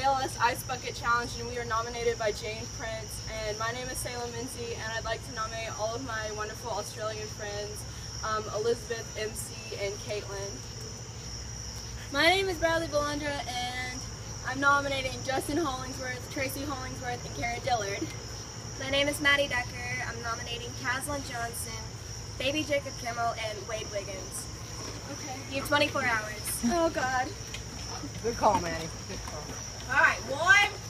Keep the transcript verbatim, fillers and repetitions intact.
L S Ice Bucket Challenge, and we are nominated by Jane Prince. And my name is Salem, and I'd like to nominate all of my wonderful Australian friends, um, Elizabeth, M C, and Caitlin. My name is Bradlee and I'm nominating Justin Hollingsworth, Tracy Hollingsworth, and Karen Dillard. My name is Maddy I'm nominating Caslin Johnson, Baby Jacob Kimmel, and Wade Wiggins. Okay. You have twenty-four hours. Oh God. Good call, Maddy. Good call. All right, one,